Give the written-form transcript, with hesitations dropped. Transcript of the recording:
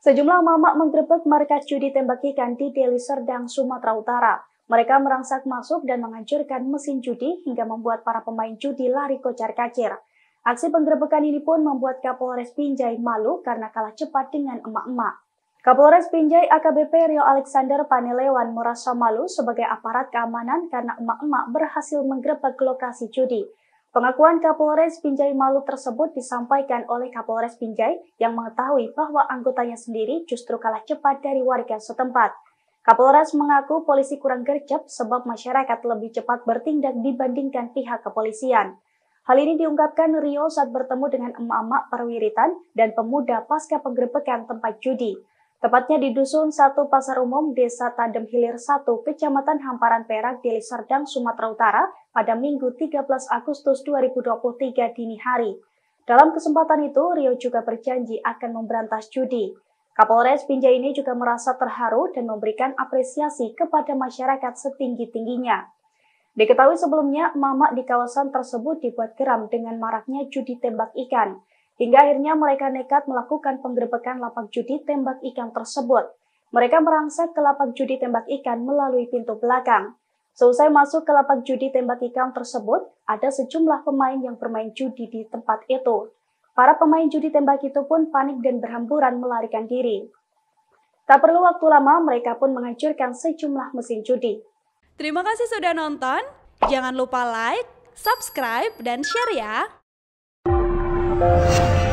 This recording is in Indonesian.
Sejumlah mamak menggerebek markas judi tembak ikan di Deli Serdang, Sumatera Utara. Mereka merangsak masuk dan menghancurkan mesin judi hingga membuat para pemain judi lari kocar-kacir. Aksi penggerebekan ini pun membuat Kapolres Binjai malu karena kalah cepat dengan emak-emak. Kapolres Binjai AKBP Rio Alexander Panelewan merasa malu sebagai aparat keamanan karena emak-emak berhasil menggerebek lokasi judi. Pengakuan Kapolres Binjai malu tersebut disampaikan oleh Kapolres Binjai yang mengetahui bahwa anggotanya sendiri justru kalah cepat dari warga setempat. Kapolres mengaku polisi kurang gercep sebab masyarakat lebih cepat bertindak dibandingkan pihak kepolisian. Hal ini diungkapkan Rio saat bertemu dengan emak-emak perwiritan dan pemuda pasca penggerebekan tempat judi. Tepatnya di Dusun 1 Pasar Umum Desa Tandem Hilir 1, Kecamatan Hamparan Perak, Deli Serdang, Sumatera Utara pada Minggu 13 Agustus 2023 dini hari. Dalam kesempatan itu, Rio juga berjanji akan memberantas judi. Kapolres Binjai ini juga merasa terharu dan memberikan apresiasi kepada masyarakat setinggi-tingginya. Diketahui sebelumnya, mamak di kawasan tersebut dibuat geram dengan maraknya judi tembak ikan. Hingga akhirnya mereka nekat melakukan penggerebekan lapak judi tembak ikan tersebut. Mereka merangsak ke lapak judi tembak ikan melalui pintu belakang. Seusai masuk ke lapak judi tembak ikan tersebut, ada sejumlah pemain yang bermain judi di tempat itu. Para pemain judi tembak itu pun panik dan berhamburan melarikan diri. Tak perlu waktu lama, mereka pun menghancurkan sejumlah mesin judi. Terima kasih sudah nonton. Jangan lupa like, subscribe, dan share ya.